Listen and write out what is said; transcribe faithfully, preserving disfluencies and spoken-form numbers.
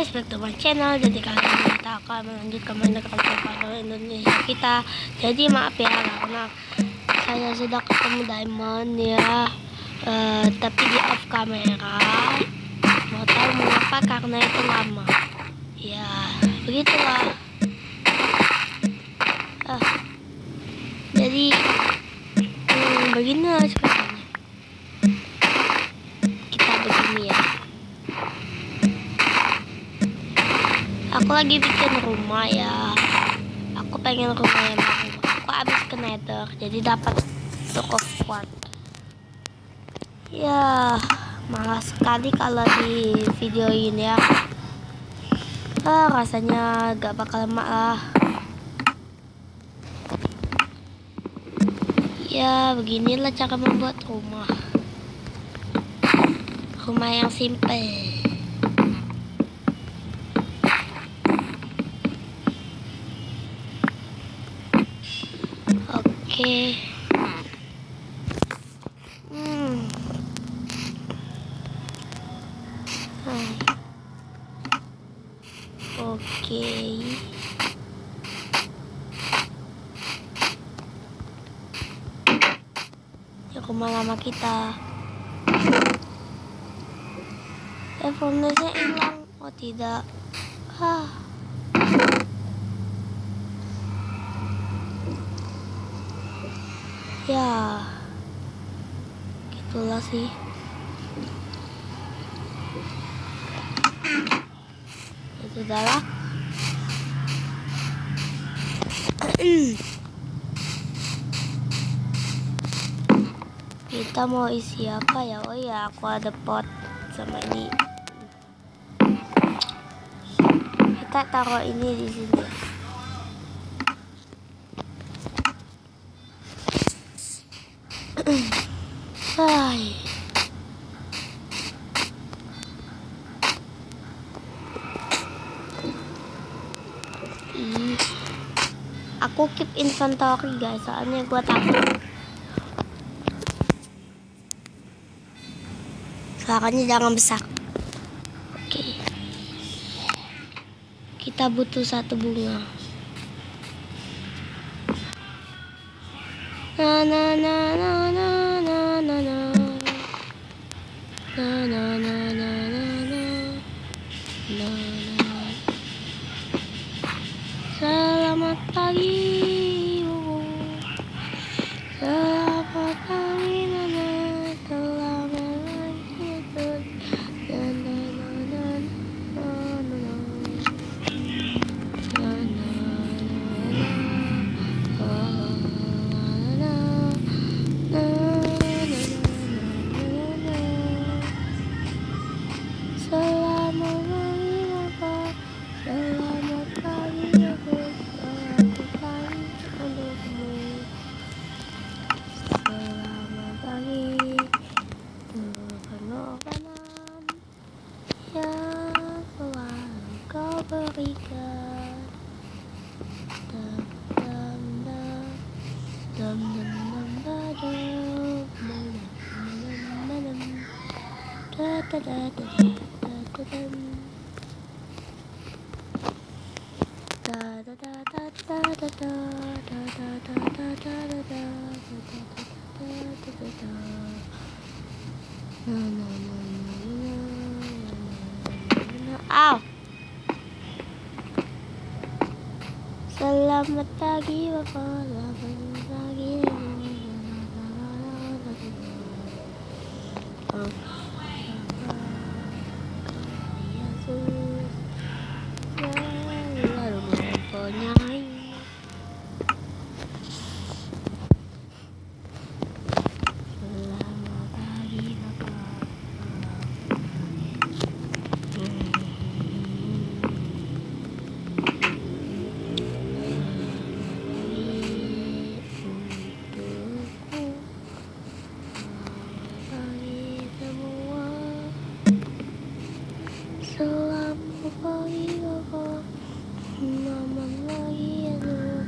guys, back to my channel. Jadi kali ini kita akan melanjutkan mendekatkan pada Indonesia kita. Jadi maaf ya karena saya sudah ketemu diamond ya, uh, tapi di off kamera. Mau tahu mengapa? Karena itu lama. Ya begitulah. Uh, jadi hmm, begini sekarang. Kita begini ya. Aku lagi bikin rumah ya. Aku pengen rumah yang baru. Aku habis ke nether, jadi dapat cukup kuat. Ya, malas sekali kalau di video ini ya. Ah, rasanya gak bakal lemak lah. Ya, beginilah cara membuat rumah. Rumah yang simple. Oke. Hmm. Hmm. Oke. Ya, rumah lama kita. Eh, furnace-nya hilang. Oh tidak. Ah. Ya, gitulah sih. Ya sudahlah. Kita mau isi apa ya? Oh ya, aku ada pot sama ini. Kita taruh ini di sini. Hai. Ih. Aku keep inventory guys, soalnya gua takut. Suaranya jangan besar. Oke. Kita butuh satu bunga. Na na na na na na na na na na na na na na na. Selamat pagi, selamat pagi, nana. Selamat pagi, na na na na na na na na. Berikan dam dam dam dam dam dam dam da da da da da da da da da da da da Ow. Selamat pagi Bapak, selamat pagi. Oh. Selamat pagi Bapak, selamat pagi aduh.